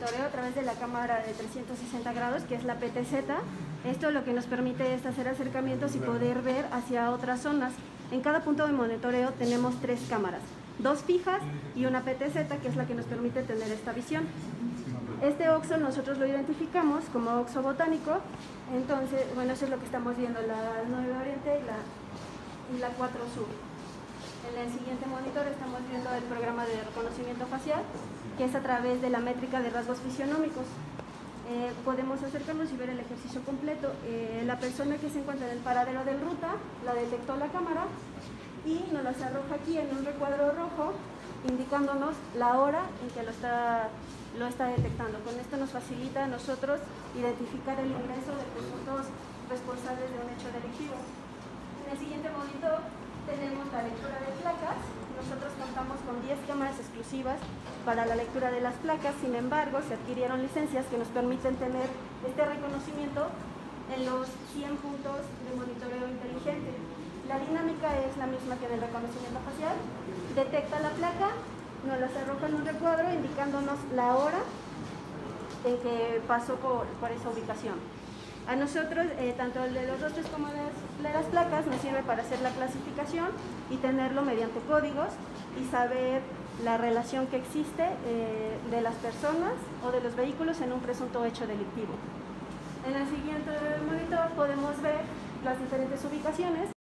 monitoreo a través de la cámara de 360 grados, que es la PTZ. Esto lo que nos permite es hacer acercamientos y poder ver hacia otras zonas. En cada punto de monitoreo tenemos 3 cámaras, 2 fijas y una PTZ, que es la que nos permite tener esta visión. Este OXO nosotros lo identificamos como OXO botánico. Entonces, bueno, eso es lo que estamos viendo, la 9 Oriente y la 4 Sur. En el siguiente monitor estamos viendo el programa de reconocimiento facial, que es a través de la métrica de rasgos fisionómicos. Podemos acercarnos y ver el ejercicio completo. La persona que se encuentra en el paradero del ruta la detectó la cámara y nos las arroja aquí en un recuadro rojo, indicándonos la hora en que lo está detectando. Con esto nos facilita a nosotros identificar el ingreso de presuntos responsables de un hecho delictivo. En el siguiente monitor tenemos la lectura de placas. Nosotros contamos con 10 cámaras exclusivas para la lectura de las placas. Sin embargo, se adquirieron licencias que nos permiten tener este reconocimiento en los 100 puntos de monitoreo inteligente. La dinámica es la misma que del reconocimiento facial. Detecta la placa, nos las arroja en un recuadro indicándonos la hora en que pasó por esa ubicación. A nosotros, tanto el de los rostros como de las placas, nos sirve para hacer la clasificación y tenerlo mediante códigos y saber la relación que existe de las personas o de los vehículos en un presunto hecho delictivo. En el siguiente monitor podemos ver las diferentes ubicaciones.